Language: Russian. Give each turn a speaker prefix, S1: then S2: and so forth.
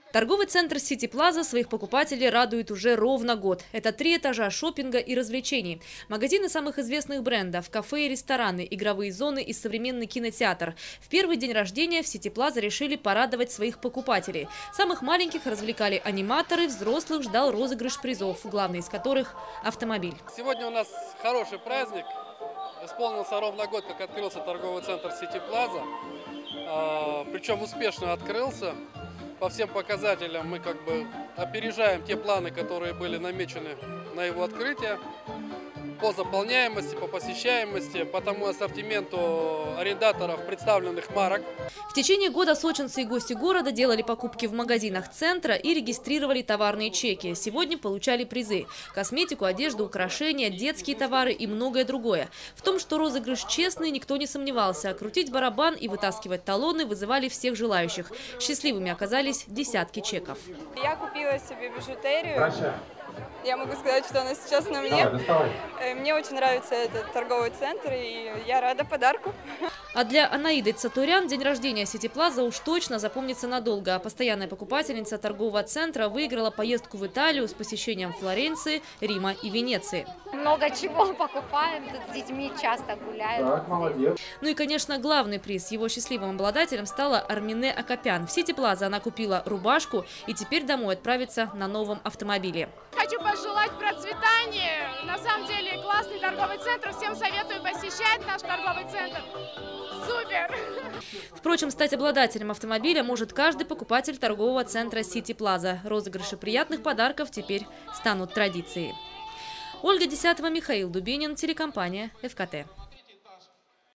S1: Торговый центр Сити Плаза своих покупателей радует уже ровно год. Это 3 этажа шопинга и развлечений. Магазины самых известных брендов, кафе и рестораны, игровые зоны и современный кинотеатр. В первый день рождения в Сити Плаза решили порадовать своих покупателей. Самых маленьких развлекали аниматоры, взрослых ждал розыгрыш призов, главный из которых – автомобиль.
S2: Сегодня у нас хороший праздник. Исполнился ровно год, как открылся торговый центр Сити Плаза. Причем успешно открылся. По всем показателям мы опережаем те планы, которые были намечены на его открытие. По заполняемости, по посещаемости, по тому ассортименту арендаторов представленных марок.
S1: В течение года сочинцы и гости города делали покупки в магазинах центра и регистрировали товарные чеки. Сегодня получали призы – косметику, одежду, украшения, детские товары и многое другое. В том, что розыгрыш честный, никто не сомневался. Крутить барабан и вытаскивать талоны вызывали всех желающих. Счастливыми оказались десятки чеков.
S3: Я купила себе бижутерию. Я могу сказать, что она сейчас на мне. Мне очень нравится этот торговый центр, и я рада подарку.
S1: А для Анаиды Цатурян день рождения Сити Плаза уж точно запомнится надолго. Постоянная покупательница торгового центра выиграла поездку в Италию с посещением Флоренции, Рима и Венеции.
S4: Много чего покупаем, тут с детьми часто гуляем.
S5: Так, молодец.
S1: Ну и, конечно, главный приз. Его счастливым обладателем стала Армине Акопян. В Сити Плаза она купила рубашку и теперь домой отправится на новом автомобиле.
S6: Хочу пожелать процветания. На самом деле классный торговый центр. Всем советую посещать наш торговый центр. Супер!
S1: Впрочем, стать обладателем автомобиля может каждый покупатель торгового центра Сити Плаза. Розыгрыши приятных подарков теперь станут традицией. Ольга Десятова, Михаил Дубинин, телекомпания ФКТ.